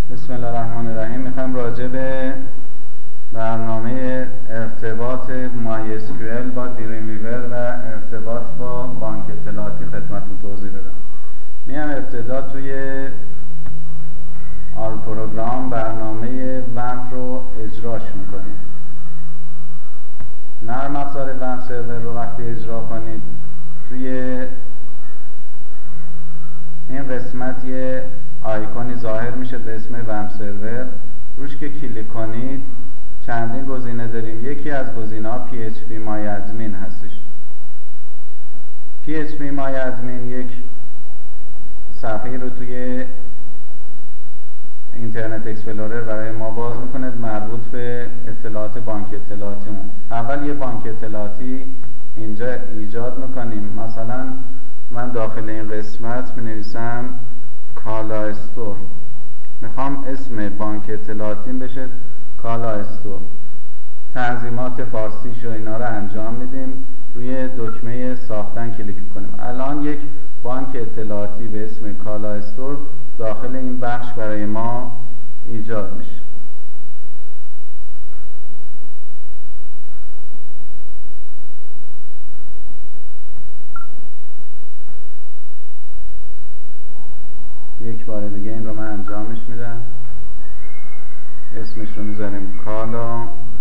بسم الله الرحمن الرحیم. میخوایم راجع به برنامه ارتباط MySQL با دریم ویور و ارتباط با بانک اطلاعاتی خدمتتون توضیح بدم. میام ابتدا توی آل پروگرام برنامه ومپ رو اجراش میکنیم. نرم افزار ومپ سرور رو وقتی اجرا کنید توی این قسمت یه آیکونی ظاهر میشه به اسم ومپ سرور. روش که کلیک کنید چندین گزینه داریم. یکی از گزینه‌ها PHP MyAdmin هستش. PHP MyAdmin یک صفحه رو توی اینترنت اکسپلورر برای ما باز میکنه مربوط به اطلاعات بانک اطلاعاتیمون. اول یه بانک اطلاعاتی اینجا ایجاد میکنیم. مثلا من داخل این قسمت مینویسم کالا استور. میخوام اسم بانک اطلاعاتیم بشه کالا استور. تنظیمات فارسیش و اینا رو انجام میدیم. روی دکمه ساختن کلیک میکنیم. الان یک بانک اطلاعاتی به اسم کالا استور داخل این بخش برای ما ایجاد میشه. یک بار دیگه این رو من انجامش میدم. اسمش رو میذاریم کالا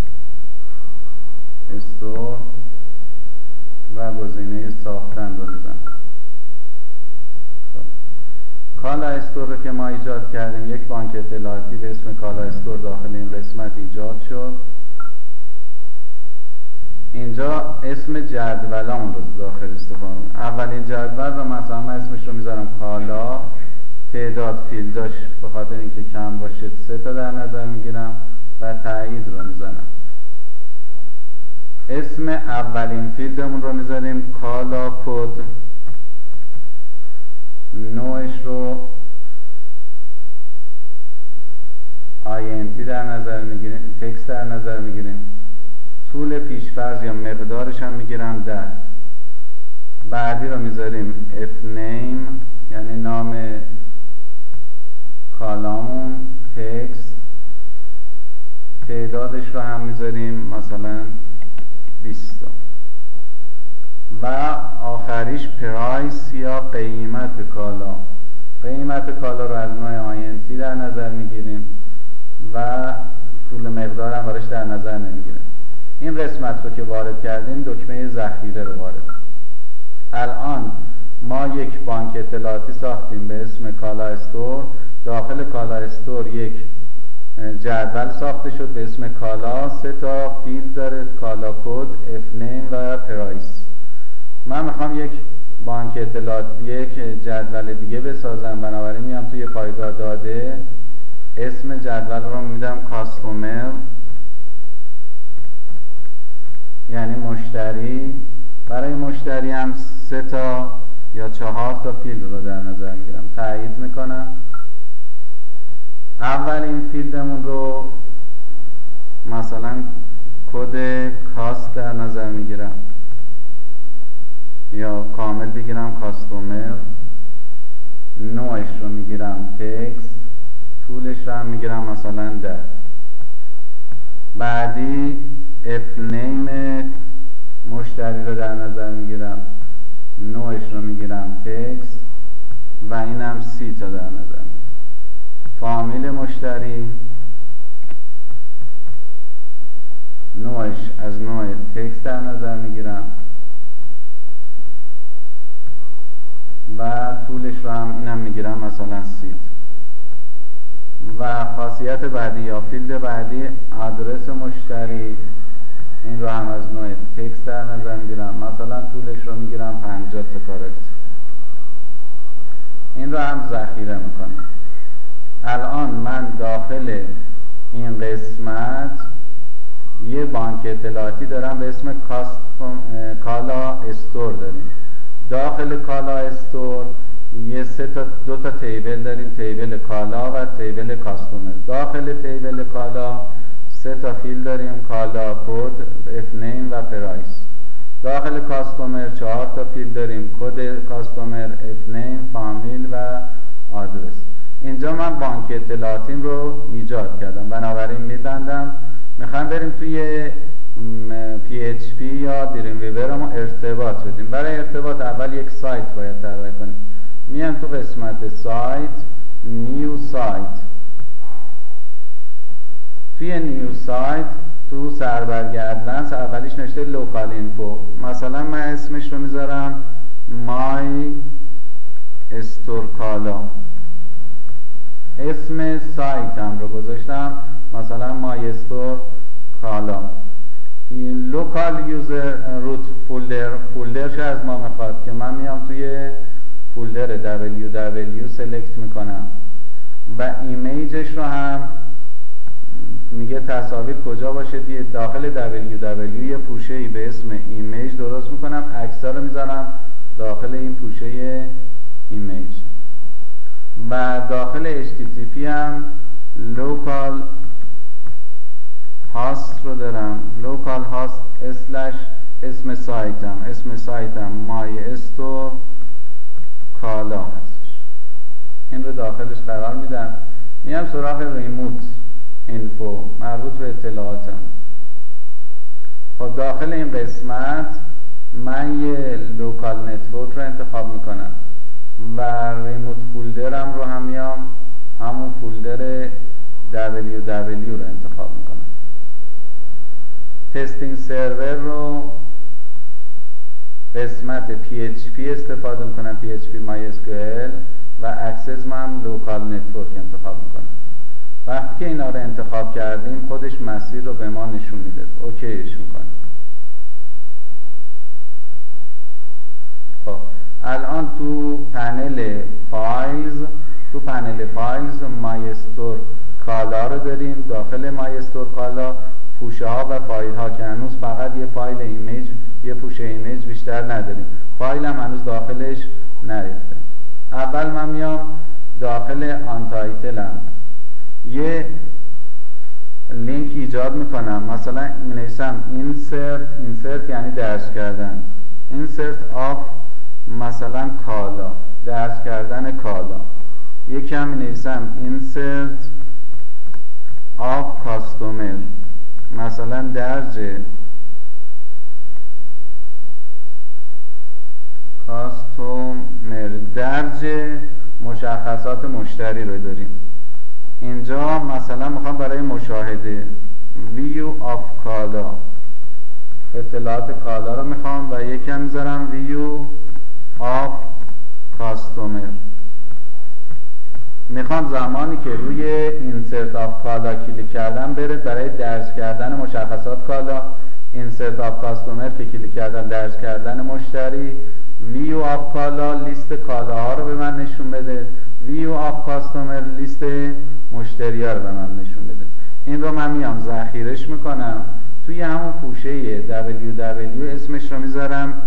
استور و گزینه ساختن رو میزنم. کالا استور رو که ما ایجاد کردیم، یک بانک اطلاعاتی به اسم کالا استور داخل این قسمت ایجاد شد. اینجا اسم جدولمون رو داخل استفاده کنیم. اولین جدول رو مثلا من اسمش رو میذارم کالا. تعداد فیلداش به خاطر اینکه کم باشه 3 تا در نظر میگیرم و تایید رو میزنم. اسم اولین فیلدمون رو میذاریم کالا کد. نوعش رو INT در نظر میگیریم، تکست در نظر میگیریم. طول پیشفرض یا مقدارش هم میگیرم 10. بعدی رو میذاریم fname یعنی نام کالامون، تکست. تعدادش رو هم میذاریم مثلا 20 تا. و آخریش پرایس یا قیمت کالا. قیمت کالا رو از نوع INT در نظر میگیریم و طول مقدار هم براش در نظر نمیگیریم. این قسمت رو که وارد کردیم دکمه ذخیره رو وارد. الان ما یک بانک اطلاعاتی ساختیم به اسم کالا استور. داخل کالا استور یک جدول ساخته شد به اسم کالا. 3 تا فیلد داره، کالا کد، fname و پرایس. من میخوام یک بانک اطلاعاتی، یک جدول دیگه بسازم. بنابراین میام توی پایگاه داده، اسم جدول رو میدم کاستومر یعنی مشتری. برای مشتری هم 3 تا یا 4 تا فیلد رو در نظر میگیرم. تایید میکنم. اولین فیلدمون رو مثلا کد کاست در نظر میگیرم یا کامل بگیرم کاستومر. نوعش رو میگیرم تکست. طولش رو هم میگیرم مثلا 10. بعدی fname مشتری رو در نظر میگیرم. نوعش رو میگیرم تکست و اینم 30 تا در نظر میگیرم. فامیل مشتری، نوعش از نوع تکست در نظر میگیرم و طولش رو هم اینم میگیرم مثلا 30. و خاصیت بعدی یا فیلد بعدی آدرس مشتری. این رو هم از نوع تکست در نظر میگیرم. مثلا طولش رو میگیرم 50 تا کاراکتر. این رو هم ذخیره میکنم. الان من داخل این قسمت یه بانک اطلاعاتی دارم به اسم کالا استور داریم. داخل کالا استور یه 2 تا تیبل داریم، تیبل کالا و تیبل کاستومر. داخل تیبل کالا 3 تا فیلد داریم، کالا کد، fname و پرایس. داخل کاستومر 4 تا فیلد داریم، کد کاستومر، fname، فامیل و آدرس. اینجا من بانک اطلاعاتیم رو ایجاد کردم، بنابراین میبندم. میخوایم بریم توی PHP یا دریم ویور ما ارتباط بدیم. برای ارتباط اول یک سایت باید طراحی کنیم. میام تو قسمت سایت، نیو سایت. توی نیو سایت تو سربرگردن اولیش نوشته لوکال اینفو، مثلا من اسمش رو میذارم مای استور کالا. اسم سایتم رو گذاشتم مثلا مای استور کالا. لوکال یوزر روت فولدرش از ما میخواد که من میام توی فولدر www سلکت میکنم و ایمیجش رو هم میگه تصاویر کجا باشه. داخل www یه پوشه‌ای به اسم ایمیج درست میکنم، عکس‌ها رو میذارم داخل این پوشه ایمیج و داخل HTTP هم لوکال هاست رو دارم، لوکال هاست اسلش اسم سایتم مای استور کالا هستش. این رو داخلش قرار میدم. میام سراغ ریموت اینفو مربوط به اطلاعاتم. خب داخل این قسمت من یه لوکال نتورک رو انتخاب میکنم و ریموت فولدرم رو هم میام همون فولدر www رو انتخاب میکنم. تستینگ سرور رو قسمت PHP استفاده میکنم، PHP MySQL و اکسس من لوکال نتورک انتخاب میکنم. وقتی که اینا رو انتخاب کردیم خودش مسیر رو به ما نشون میده، اوکیش میکنیم. خب الان تو پنل فایلز مایستور کالا رو داریم. داخل مایستور کالا پوشه ها و فایل ها که هنوز فقط یه فایل ایمیج، یه پوشه ایمیج بیشتر نداریم. فایل هم هنوز داخلش نریخته. اول من میام داخل آن تایتلم یه لینک ایجاد میکنم، مثلا مینویسم insert یعنی درج کردن، insert of مثلا کالا، درج کردن کالا. یکی هم مینویسم insert of customer، مثلا درج کاستومر، درج مشخصات مشتری رو داریم. اینجا مثلا میخوام برای مشاهده view of کالا، اطلاعات کالا رو میخوام و یکم میذارم view of customer. میخوام زمانی که روی insert of کالا کلیک کردم بره برای درج کردن مشخصات کالا، insert of customer که کلیک کردم درج کردن مشتری، view of کالا لیست کالاها رو به من نشون بده، view of customer لیست مشتری ها رو به من نشون بده. این رو من میام ذخیرش میکنم توی همون پوشه www، اسمش رو میذارم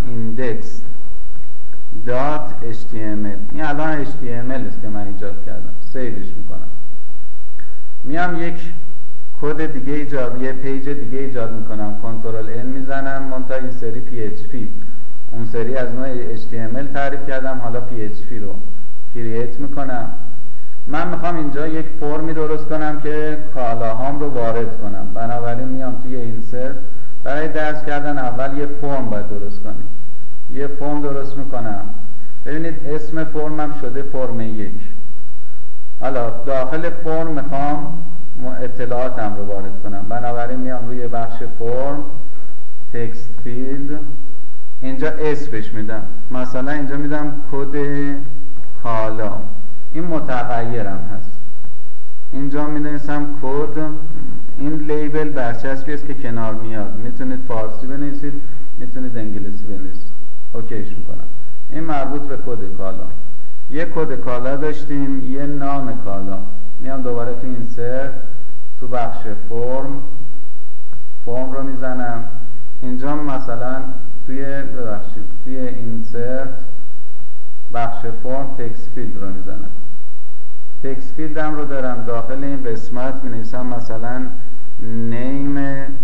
index.html. این الان HTML است که من ایجاد کردم، سیوش میکنم. میام یک کد دیگه یه پیج دیگه ایجاد میکنم، کنترل N میزنم، منتها این سری PHP، اون سری از نوع HTML تعریف کردم، حالا PHP رو کرییت میکنم. من میخوام اینجا یک فرمی درست کنم که کالاهام رو وارد کنم، بنابراین میام توی اینسرت، برای درج کردن اول یه فرم باید درست کنیم. یه فرم درست میکنم، ببینید اسم فرمم شده فرم 1. حالا داخل فرم میخوام اطلاعاتم رو وارد کنم، بنابراین میام روی بخش فرم، تکست فیلد، اینجا اسمش میدم، مثلا اینجا میدم کد کالا، این متغیرم هست. اینجا می‌نویسم کد، این لیبل برچسبی است که کنار میاد، میتونید فارسی بنویسید، میتونید انگلیسی بنویسید، اوکیش میکنم. این مربوط به کد کالا. یه کد کالا داشتیم، یه نام کالا. میام دوباره تو اینسرت، تو بخش فرم رو میزنم. اینجا مثلا توی اینسرت بخش فرم تکست فیلد رو میزنم. تکست فیلدم رو دارم داخل این قسمت مینویسم مثلا نیم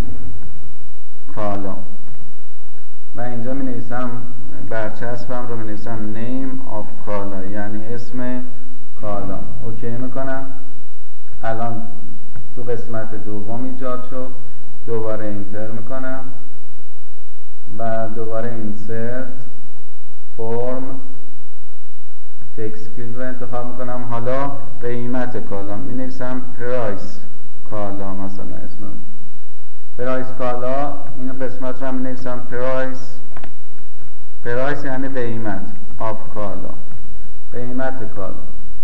کالا و اینجا مینویسم برچسبم رو مینویسم نیم آف کالا، یعنی اسم کالا. اوکی میکنم. الان تو قسمت دوم ایجاد شد. دوباره اینتر میکنم و دوباره اینسرت فرم تکست فیلد رو انتخاب میکنم. حالا قیمت کالا می نویسم پرایس کالا، مثلا اسم پرایس کالا. این قسمت رو می نویسم پرایس یعنی قیمت آف کالا، قیمت کالا.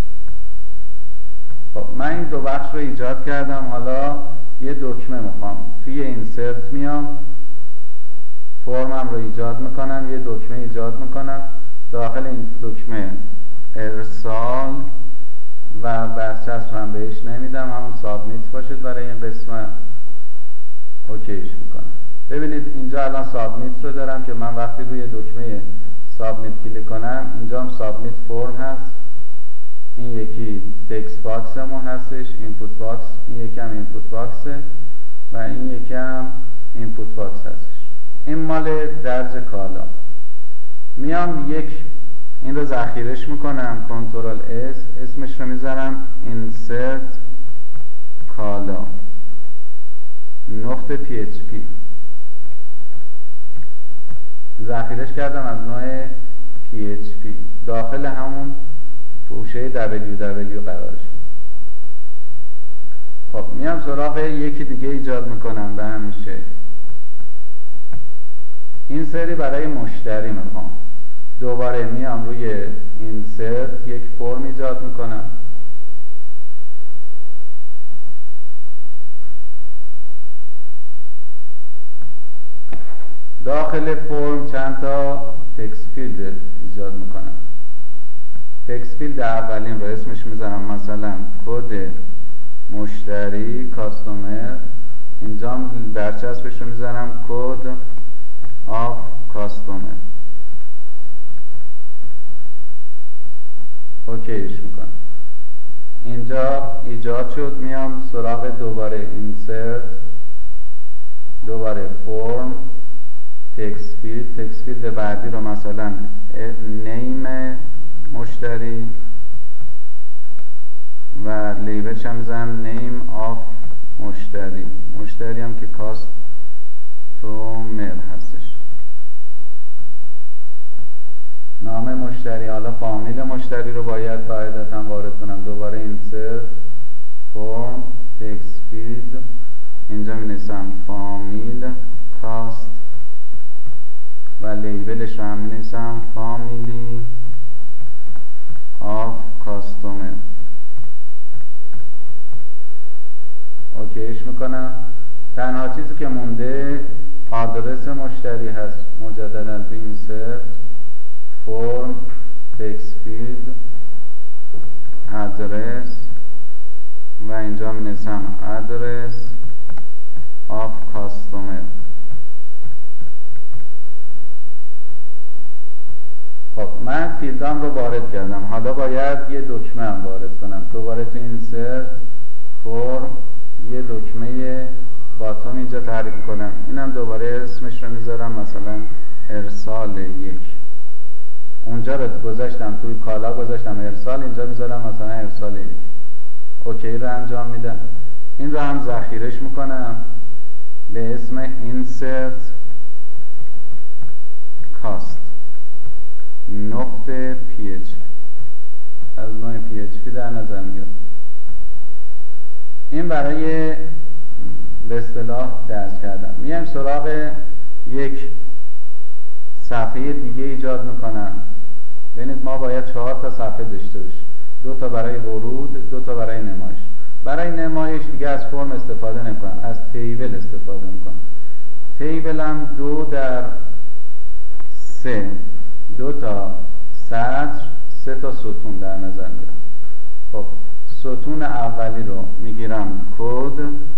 خب من این دو بخش رو ایجاد کردم. حالا یه دکمه میخوام. توی اینسرت میام، فرمم رو ایجاد میکنم، یه دکمه ایجاد میکنم. داخل این دکمه ارسال و برچسب هم بهش نمیدم، همون سابمیت باشد برای این قسمت. اوکیش میکنم. ببینید اینجا الان سابمیت رو دارم که من وقتی روی دکمه سابمیت کلیک کنم، اینجا هم سابمیت فرم هست. این یکی تکست باکسمون هستش، اینپوت باکس. این یکی هم اینپوت باکسه و این یکی هم اینپوت باکس هستش. این مال درج کالا. میام این رو ذخیرش میکنم، کنترل اس، اسمش رو میذارم insert کالا نقطه PHP. ذخیرش کردم از نوع PHP. داخل همون پوشه www قرارش میدم. خب میام سراغ یکی دیگه ایجاد میکنم به همین شکل. این سری برای مشتری میخوام. دوباره میام روی اینسرت یک فرم ایجاد میکنم. داخل فرم چند تا تکست فیلد ایجاد میکنم. تکست فیلد اولین رو اسمش میذارم مثلا کد مشتری کاستومر. اینجا برچسبش رو میذارم کد آف کاستومر. اوکیش میکنم. اینجا ایجاد شد. میام سراغ دوباره اینسرت، دوباره فرم تکست فیلد بعدی رو مثلا نیم مشتری و لیبلش هم میذارم نیم آف مشتری هم که کاستومر هستش، نام مشتری. حالا فامیل مشتری رو باید قاعدتا وارد کنم. دوباره اینسرت فرم تکست فیلد، اینجا می نویسم فامیل کاست و لیبلش رو هم می نویسم فامیلی آف کاستومر. اوکیش میکنم. تنها چیزی که مونده آدرس مشتری هست. مجددا تو اینسرت فرم تکست فیلد ادرس و اینجا می نویسم ادرس آف کاستومر. خب من فیلدام رو وارد کردم. حالا باید یه دکمه هم وارد کنم. دوباره تو اینسرت فرم یه دکمه باتوم اینجا تعریف کنم. اینم دوباره اسمش رو میذارم مثلا ارسال 1. اونجا رو گذاشتم توی کالا گذاشتم ارسال، اینجا میذارم مثلا ارسال 1. اوکی رو انجام میدم. این رو هم ذخیرش میکنم به اسم insert cost نقطه PHP. از نوع PHP در نظر میگیرم. این برای به اصطلاح درس کردم. میایم سراغ یک صفحه دیگه ایجاد میکنم. ببینید ما باید 4 تا صفحه داشته باشیم. 2 تا برای ورود، 2 تا برای نمایش. برای نمایش دیگه از فرم استفاده نمیکنم، از تیبل استفاده میکنم. تیبل هم 2/3، 2 تا سطر، 3 تا ستون در نظر میگیرم. خب ستون اولی رو میگیرم کد،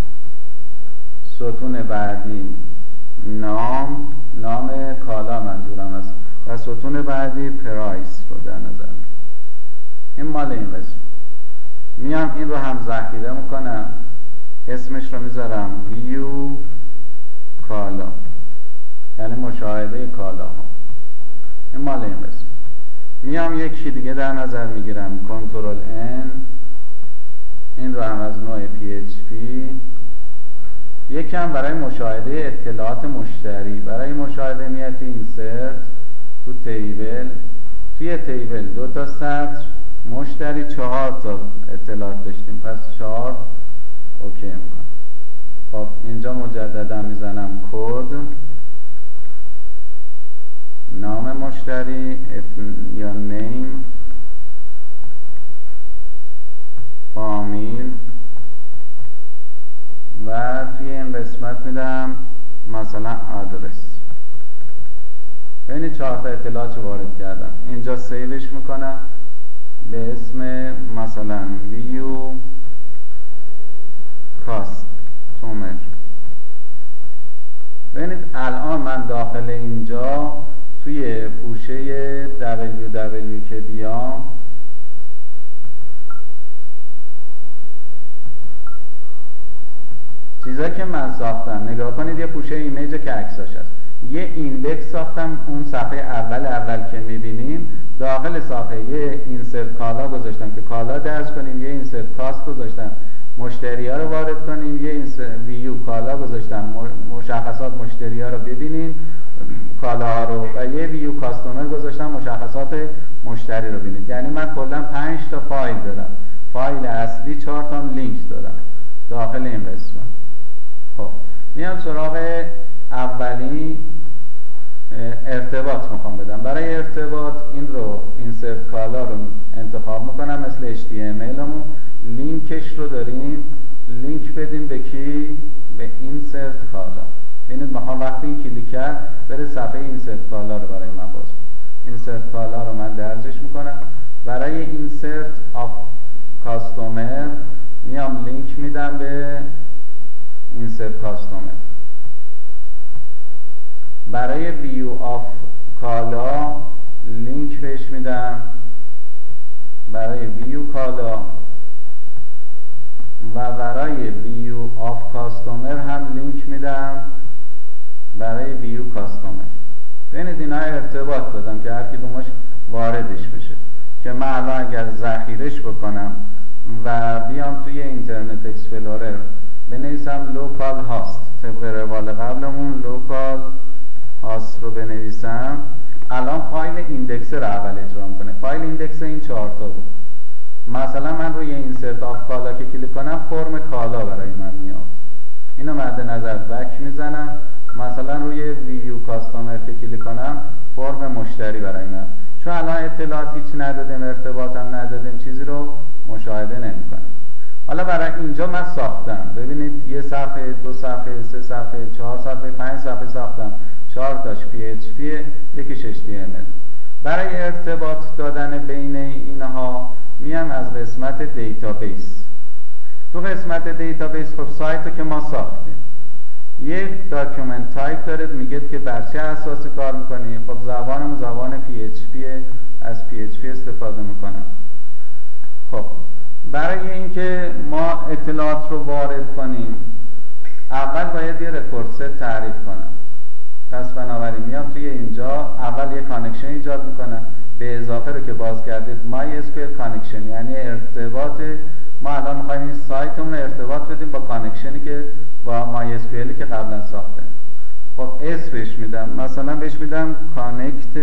ستون بعدی نام کالا منظورم است و ستون بعدی پرایس رو در نظر میگیرم. این مال این قسم. میام این رو هم ذخیره میکنم، اسمش رو میذارم ویو کالا، یعنی مشاهده کالا ها. این مال این قسم. میام یکی دیگه در نظر میگیرم، کنترل N، این رو هم از نوع PHP. یکم برای مشاهده اطلاعات مشتری. برای مشاهده میاد تو اینسرت، تو تیبل، توی تیبل 2 تا سطر، مشتری 4 تا اطلاعات داشتیم، پس 4 اوکی میکنم. خب اینجا مجددا میزنم کد، نام مشتری یا نیم، فامیل، و توی این قسمت میدم مثلا آدرس. ببینید 4 تا اطلاعات رو وارد کردم. اینجا سیوش میکنم به اسم مثلا ویو کاستومر. ببینید الان من داخل اینجا توی پوشه WW که بیام، چیزایی که من ساختم نگاه کنید، یه پوشه ایمیج که عکساش هست، یه ایندکس ساختم، اون صفحه اول که میبینیم داخل صفحه یه اینسرت کالا گذاشتم که کالا درج کنیم، یه اینسرت کاست گذاشتم مشتری ها رو وارد کنیم، یه اینسرت ویو کالا گذاشتم مشخصات مشتری ها رو ببینیم کالاها رو، و یه ویو کاستومر گذاشتم مشخصات مشتری رو ببینید. یعنی من کلا 5 تا فایل دارم، فایل اصلی 4 تا لینک دارم داخل این قسمت. خب میام سراغ اولی ارتباط میخوام بدم. برای ارتباط این رو اینسرت کالا رو انتخاب میکنم مثل HTML همون، لینکش رو داریم، لینک بدیم به کی؟ به اینسرت کالا. ببینید میخوام وقتی این کلیک کرد بره صفحه اینسرت کالا رو برای من باز. اینسرت کالا رو من درجش میکنم. برای اینسرت آف کاستومر میام لینک میدم به اینسرت کاستومر. برای ویو آف کالا لینک بهش میدم برای ویو کالا، و برای ویو آف کاستومر هم لینک میدم برای ویو کاستومر. ببینید اینا ارتباط دادم که هر کدومش واردش بشه، که من الان اگر ذخیرش بکنم و بیام توی اینترنت اکسپلورر بنویسم لوکال هاست، طبق روال قبلمون لوکال هاست رو بنویسم، الان فایل ایندکس رو اول اجرا میکنه. فایل ایندکس این 4 تا بود. مثلا من روی اینسرت آف کالا که کلیک کنم فرم کالا برای من میاد، اینو مد نظر بک میزنم. مثلا روی ویو کاستومر که کلیک کنم فرم مشتری برای من، چون الان اطلاعات هیچ ندادیم، ارتباط هم ندادیم، چیزی رو مشاهده نمیکنم. حالا برای اینجا من ساختم، ببینید 1 صفحه، 2 صفحه، 3 صفحه، 4 صفحه، 5 صفحه ساختم، 4 تاش PHP، یکیش HTML. برای ارتباط دادن بین اینها میام از قسمت دیتابیس. تو قسمت دیتابیس خب سایت رو که ما ساختیم، یک داکیومنت تایپ داره، میگه که بر چه اساسی کار میکنی. خب زبانم زبان PHP، از PHP استفاده میکنم. خب برای اینکه ما اطلاعات رو وارد کنیم اول باید یه رکورد ست تعریف کنم. پس بنابراین میام توی اینجا اول یه کانکشن ایجاد میکنم، به اضافه رو که باز کردید MySQL کانکشن، یعنی ارتباط. ما الان میخوایم این سایتمون رو ارتباط بدیم با کانکشنی که با MySQL که قبلا ساختیم. خب اس بهش میدم، مثلا بهش میدم کانکت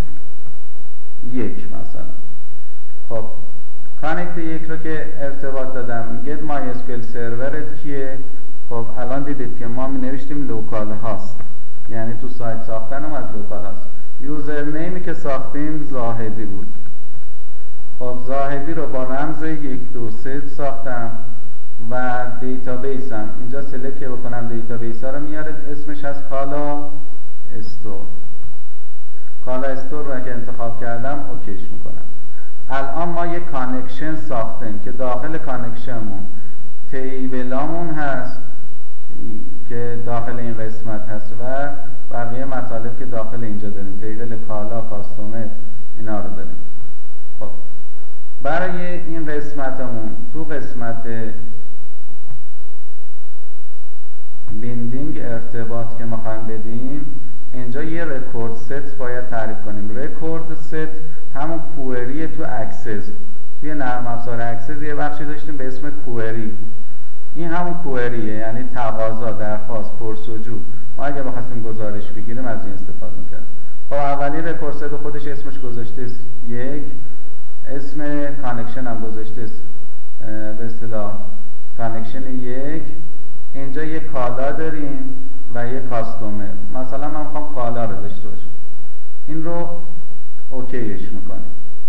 1 مثلا. خب کانکت 1 رو که ارتباط دادم میگه MySQL سرورت کیه. خب الان دیدید که ما می نوشتیم لوکال هاست، یعنی تو سایت ساختنم از لوکال هاست. یوزر نیمی که ساختیم زاهدی بود. خب زاهدی رو با رمز 1 2 3 ساختم. و دیتابیس هم اینجا سلکت بکنم، دیتابیس ها رو میاره، اسمش از کالا استور. کالا استور رو که انتخاب کردم اوکیش میکنم. الان ما یک کانکشن ساختیم که داخل کانکشنمون تیبلامون هست که داخل این قسمت هست و بقیه مطالب که داخل اینجا داریم، تیبل کالا، کاستومر، اینا رو داریم. خب برای این قسمتمون تو قسمت بیندینگ ارتباط که میخوایم بدیم، اینجا یه رکورد ست باید تعریف کنیم. رکورد ست همون کوئری تو اکسس، توی نرم افزار اکسس یه بخشی داشتیم به اسم کوئری. این همون کوئریه، یعنی تقاضا، درخواست، پرسجو. ما اگه بخواستیم گزارش بگیریم از این استفاده می‌کردیم. خب اولین رکورد ست خودش اسمش گذاشته یک، اسم کانکشن هم گذاشته به اصطلاح کانکشن یک. اینجا یه کالا داریم و یه کاستومر. مثلا من میخوام کالا رو داشته باشم، این رو اوکیش میکنیم.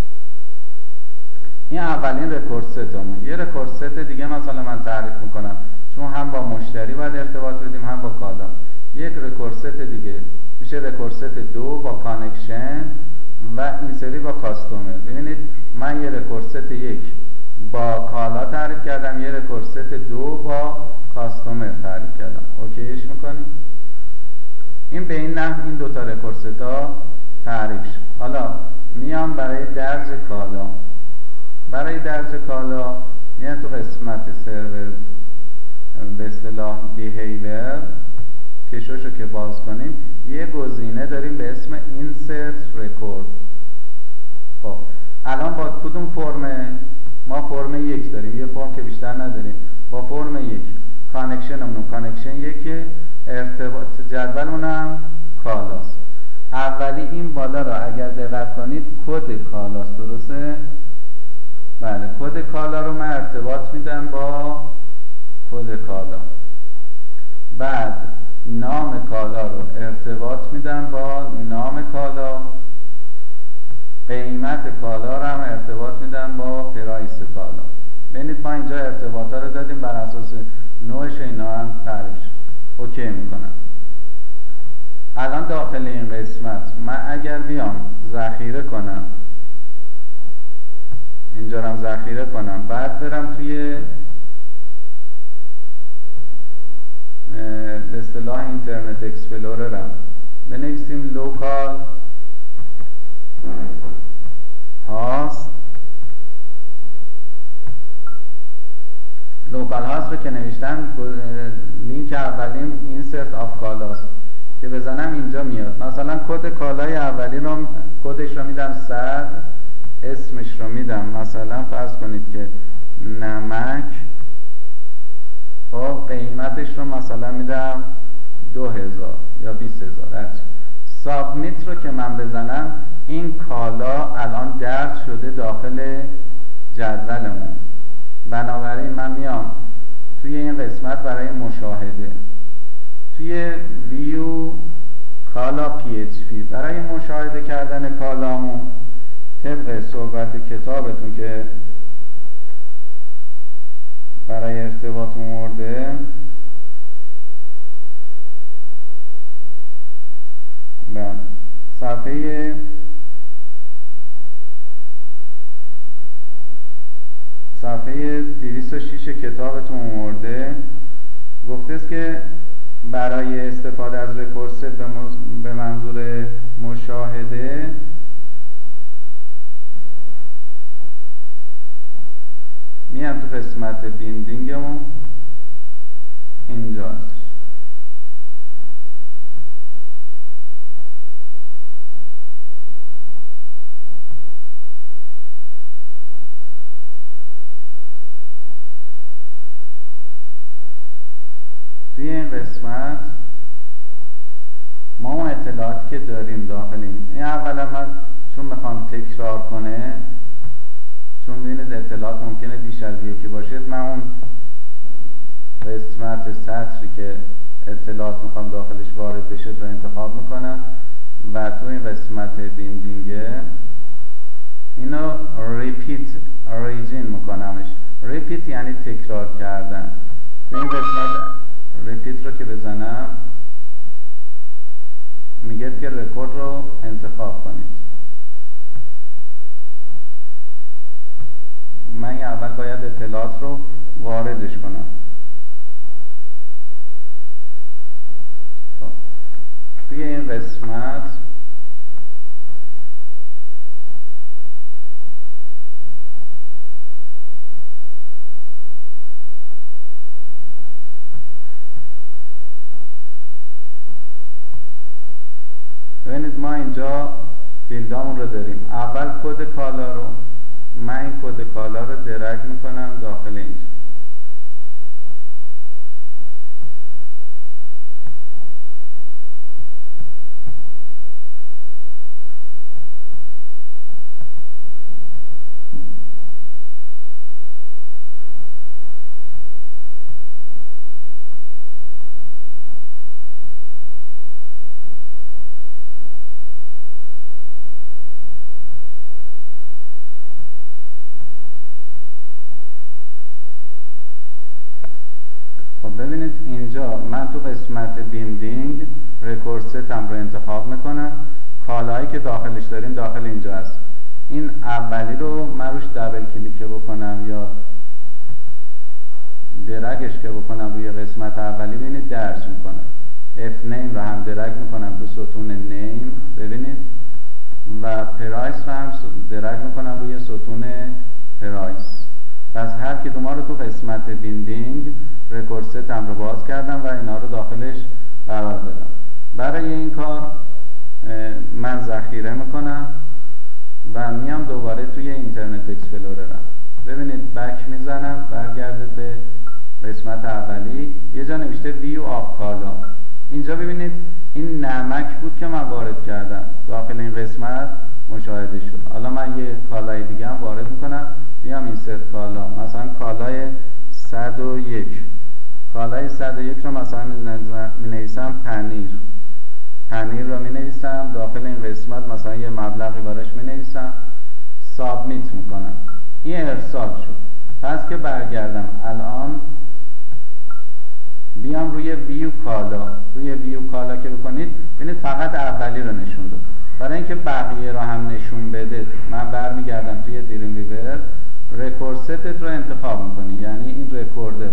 این اولین رکورد ستمون. یه رکورد ست دیگه مثلا من تعریف میکنم، چون هم با مشتری باید ارتباط بدیم هم با کالا. یک رکورد ست دیگه میشه رکورد ست 2 با کانکشن و این سری با کاستومر. ببینید من یه رکورد ست 1 با کالا تعریف کردم، یه رکورد ست 2 با کاستومر تعریف کردم. اوکیش میکنیم. این به این نحو این دوتا رکورد ستا تعریف شد. حالا میام برای درج کالا. برای درج کالا میام تو قسمت سرور به اصطلاح بیهیور کشوشو که باز کنیم، یه گزینه داریم به اسم insert record. خب الان با کدوم فرمه؟ ما فرم 1 داریم، یه فرم که بیشتر نداریم. با فرم 1 کانکشنمون کانکشن 1، ارتباط جدولمون هم کالاست. اولی این بالا را اگر دقت کنید کد کالاست، درسته؟ بله، کد کالا رو من ارتباط میدم با کد کالا. بعد نام کالا رو ارتباط میدم با نام کالا. قیمت کالا رو هم ارتباط میدم با پرایس کالا. ببینید ما اینجا ارتباطا رو دادیم، بر اساس نوعش اینا هم تعریف شد. اوکی میکنم. الان داخل این قسمت من اگر بیام ذخیره کنم، اینجا رو هم ذخیره کنم، بعد برم توی به اصطلاح اینترنت اکسپلوررم بنویسیم لوکال هاست. لوکال هاست رو که نوشتم، لینک اولیم اینسرت آف کالاست که بزنم اینجا میاد. مثلا کد کالای اولی رو کدش رو میدم 100، اسمش رو میدم مثلا فرض کنید که نمک. خب قیمتش رو مثلا میدم 2000 یا 20000. سابمیت رو که من بزنم این کالا الان درج شده داخل جدولمون. بنابراین من میام توی این قسمت برای مشاهده، توی ویو کالا PHP برای مشاهده کردن کالامون طبق صحبت کتابتون که برای ارتباط مورده، صفحه 206 کتابتون مورده گفته است که برای استفاده از رکورد ست به منظور مشاهده میام تو قسمت بیندینگمون، اینجاست. توی این قسمت ما اون اطلاعاتی که داریم داخل این اولا من چون میخوام تکرار کنه، چون ببینید اطلاعات ممکنه بیش از یکی باشه، من اون قسمت سطری که اطلاعات میخوام داخلش وارد بشه رو انتخاب میکنم و تو این قسمت بیندینگه اینو ریپیت ریجین میکنمش. ریپیت یعنی تکرار کردن. تو این قسمت ریپیت رو که بزنم میگه که رکورد رو انتخاب کنید. من اول باید اطلاعات رو واردش کنم. توی این قسمت ببینید ما اینجا فیلدامون رو داریم. اول کد کالا رو، من این کد کالا رو درگ میکنم داخل اینجا. ببینید اینجا من تو قسمت بیندینگ رکورد ستم رو انتخاب میکنم. کالایی که داخلش داریم داخل اینجا هست. این اولی رو من روش دبل کلیک بکنم یا درگش که بکنم روی قسمت اولی، ببینید درج میکنه. اف نیم رو هم درگ میکنم تو ستون نیم، ببینید، و پرایس رو هم درگ میکنم روی ستون پرایس. پس هر کدوم رو تو قسمت بیندینگ رکورد ستم رو باز کردم و اینا رو داخلش قرار دادم. برای این کار من ذخیره میکنم و میام دوباره توی اینترنت اکسپلوررم. ببینید بک میزنم، برگرده به قسمت اولی. یه جا نوشته ویو آف کالا. اینجا ببینید این نمک بود که من وارد کردم داخل این قسمت مشاهده شد. حالا من یه کالای دیگه هم وارد میکنم، میام اینسرت کالا، مثلا کالای 101. کالای 101 رو مثلا می نویسم پنیر رو می نویسم داخل این قسمت، مثلا یه مبلغی براش می نویسم، سابمیت میکنم. این ارسال شد. پس که برگردم الان بیام روی ویو کالا که بکنید ببینید فقط اولی رو نشون داد. برای اینکه بقیه رو هم نشون بده من برمیگردم توی دریم ویور، رکورد ستت رو انتخاب میکنی، یعنی این رکورده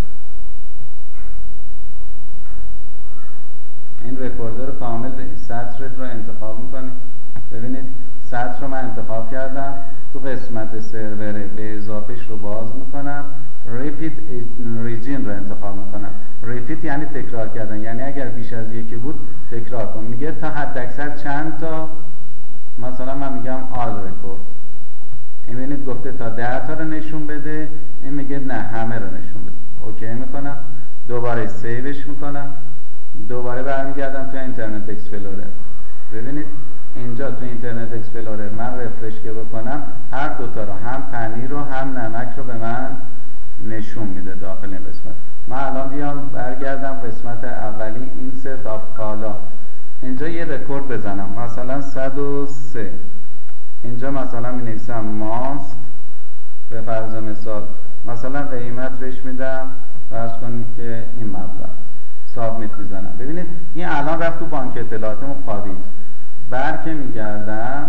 رو کامل سطرت رو انتخاب میکنی. ببینید سطر رو من انتخاب کردم، تو قسمت سرور به اضافهش رو باز میکنم، ریپیت ریجین رو انتخاب میکنم. ریپیت یعنی تکرار کردن، یعنی اگر بیش از یکی بود تکرار کن. میگه تا حد اکثر چند تا، مثلا من میگم آل رکورد. این ببینید گفته تا 10 تا رو نشون بده، این میگه نه همه رو نشون بده. اوکی میکنم، دوباره سیوش میکنم، دوباره برمیگردم تو اینترنت اکسپلورر. ببینید اینجا تو اینترنت اکسپلورر من رفرش که بکنم هر دوتا رو، هم پنیر رو هم نمک رو به من نشون میده داخل این قسمت. من الان بیام برگردم قسمت اولی، اینسرت آف کالا. اینجا یه رکورد بزنم، مثلا 103. اینجا مثلا می نویسم ماست، به فرض مثال مثلا قیمت بهش میدم، فرض کنید که این مبلغ، سابمیت میزنم. ببینید این الان رفت تو بانک اطلاعاتم خوابید. برکه میگردم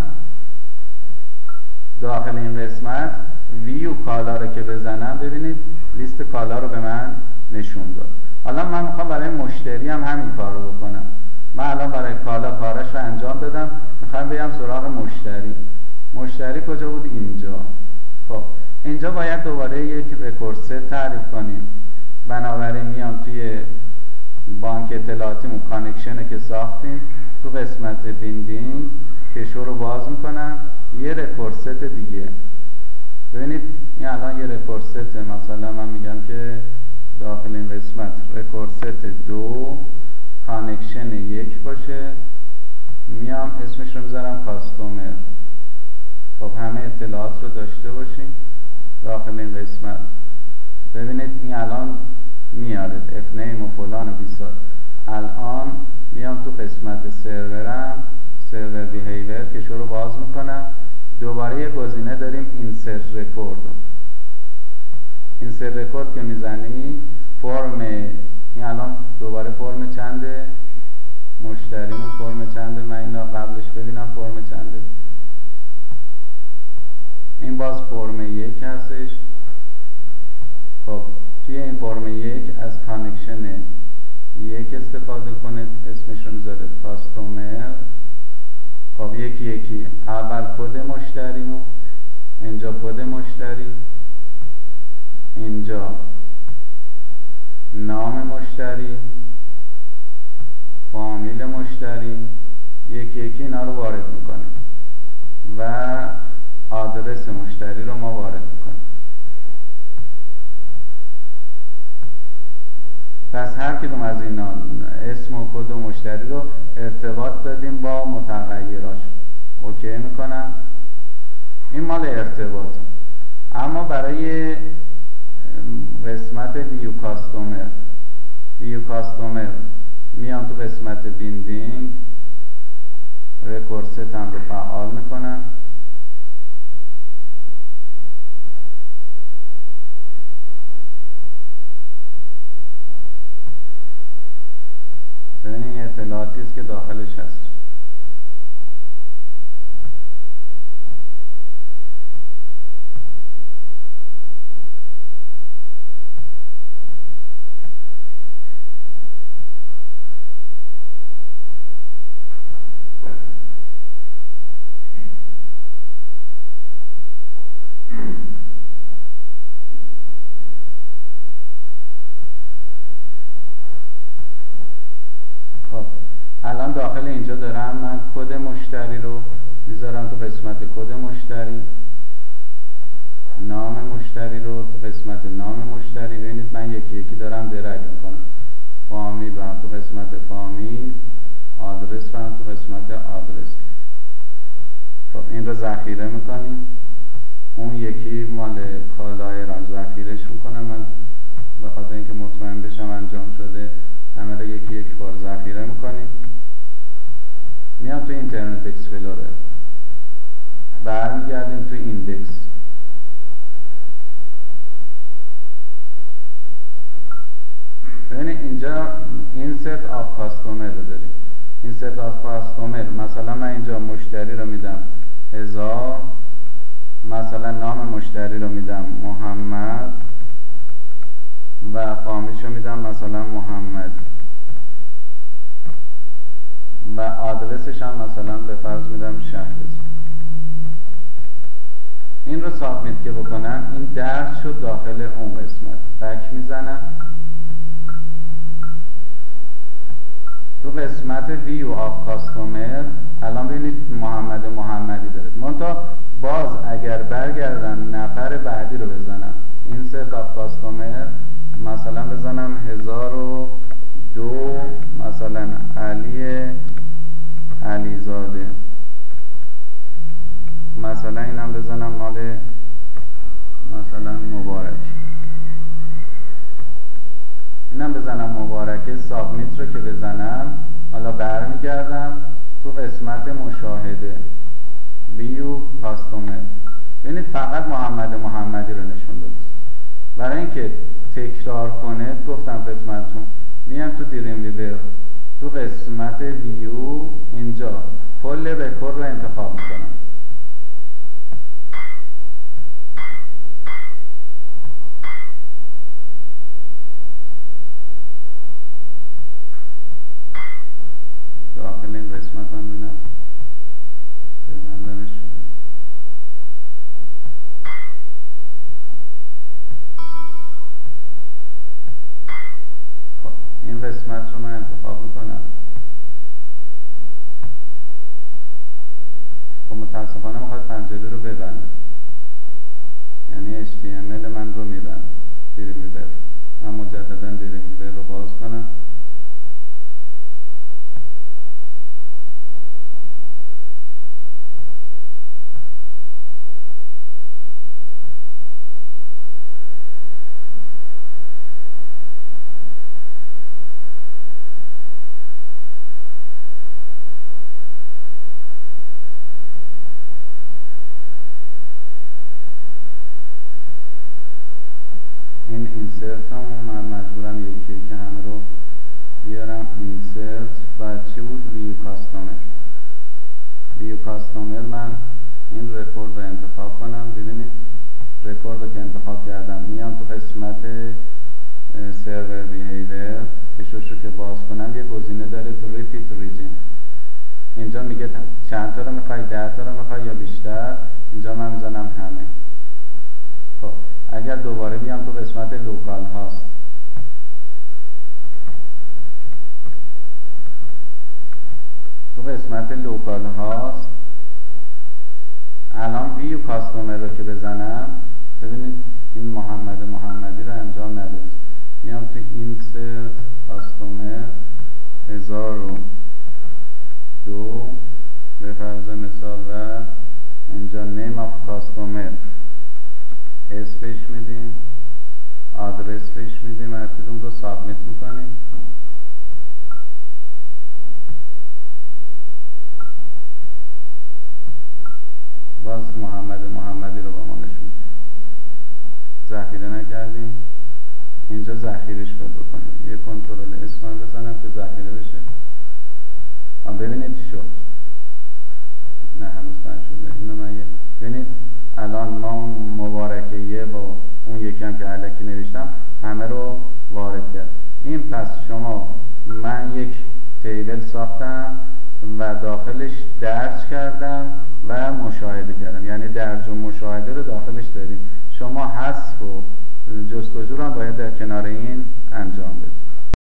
داخل این قسمت ویو کالا رو که بزنم، ببینید لیست کالا رو به من نشون داد. حالا من میخوام برای مشتری هم همین کار رو بکنم. من الان برای کالا کارش رو انجام دادم، میخوام بیام سراغ مشتری کجا بود؟ اینجا. خب اینجا باید دوباره یک رکورد ست تعریف کنیم. بنابراین میام توی بانک اطلاعاتیمون کانکشن که ساختیم، تو قسمت بیندینگ کشو رو باز میکنم، یه رکورد ست دیگه. ببینید این الان یه رکورد ست، مثلا من میگم که داخل این قسمت رکورد ست 2 کانکشن 1 باشه، میام اسمش رو میذارم کاستومر. خب همه اطلاعات رو داشته باشیم داخل این قسمت. ببینید این الان میاره اف نیم و فلان و بیسار. الان میام تو قسمت سرورم، سرور بیهیور که شروع باز میکنم، دوباره یه گزینه داریم اینسرت رکورد. اینسرت رکورد که میزنی فرم، این الان دوباره فرم چنده مشتریمون، فرم چنده، من اینا قبلش ببینم فرم چنده. این باز فرم 1 هستش. خب توی این فرم 1 از کانکشن 1 استفاده کنید، اسمش رو میذارید کاستومر. خب یکی اول کد مشتریمون، اینجا کد مشتری، اینجا نام مشتری، فامیل مشتری، یکی اینا رو وارد میکنید. و آدرس مشتری رو ما وارد میکنیم. پس هر کدوم از اینا اسم و کد و مشتری رو ارتباط دادیم با متغیراش. اوکی میکنم. این مال ارتباط. اما برای قسمت ویو کاستومر میام تو قسمت بیندینگ، رکورد ستم رو فعال میکنم. ببینید این اطلاعاتی است که داخلش هست. الان داخل اینجا دارم من کد مشتری رو میذارم تو قسمت کد مشتری، نام مشتری رو تو قسمت نام مشتری. ببینید من یکی یکی دارم درج میکنم. فامیل رو هم تو قسمت فامیل، آدرس رو هم تو قسمت آدرس. خب این رو ذخیره میکنیم. اون یکی مال کالای رو ذخیرهش میکنم من به خاطر اینکه مطمئن بشم انجام شده. همه رو یکی یک بار ذخیره میکنیم. میام تو اینترنت اکسپلورر، برمیگردیم تو ایندکس. ببینید اینجا اینسرت آف کاستومر رو داریم. اینسرت آف کاستومر مثلا من اینجا مشتری رو میدم 1000، مثلا نام مشتری رو میدم محمد و فامیلش رو میدم مثلا محمد و آدرسش هم مثلا به فرض میدم شهرزاد. این رو سابمیت که بکنم این درج شد داخل اون قسمت. بک میزنم تو قسمت ویو آف کاستومر. الان ببینید محمدی داره. منتها باز اگر برگردم نفر بعدی رو بزنم، اینسرت آف کاستومر مثلا بزنم 1002 مثلا علیزاده، مثلا اینم بزنم مال مثلا مبارک، اینم بزنم مبارکه. سابمیت رو که بزنم حالا برمیگردم تو قسمت مشاهده ویو کاستومر. ببینید فقط محمدی رو نشون داده. برای اینکه تکرار کنه گفتم خدمتتون میام تو دریم ویور تو قسمت ویو اینجا کل رکورد رو انتخاب میکنم. داخل این قسمت هم ببینم ببندمش شده. خب این قسمت رو من انتخاب میکنم. خب متاسفانه میخواد پنجره رو ببنده، یعنی HTML من رو میبنده. دریم ویور من مجددا دریم ویور رو باز کنم. این اینسرت هم من مجبورم یکی یکی همه رو بیارم. اینسرت و چی بود؟ ویو کاستومر من این رکورد رو انتخاب کنم. ببینید رکورد رو که انتخاب کردم میام تو قسمت سرور بیهیویر، فیشوش رو که باز کنم یه گزینه داره تو ریپیت ریجن. اینجا میگه چند تا رو میخوای، 10 تا رو میخوای یا بیشتر. اینجا من میزنم همه. خب اگر دوباره بیام تو قسمت لوکال هاست، تو قسمت لوکال هاست کاستومر رو که بزنم، ببینید این محمدی رو انجام ندید. میام تو اینسرت کاستومر 1002 به فرض مثال و اینجا نیم آف کاستومر اسم بهش میدیم، آدرس بهش میدیم، اون رو سابمیت میکنیم. باز محمدی رو با ما نشون ذخیره نکردیم. اینجا ذخیرهش باید بکنیم. یه کنترل اسم بزنم که ذخیره بشه. ببینید شد. نه هنوز نشده. اینو من ببینید الان ما مبارکیه با اون یکی هم که علکی نوشتم همه رو وارد کرد. این پس شما من یک تیبل ساختم و داخلش درج کردم و مشاهده کردم، یعنی درج و مشاهده رو داخلش داریم. شما حذف و جستجو رو هم باید در کنار این انجام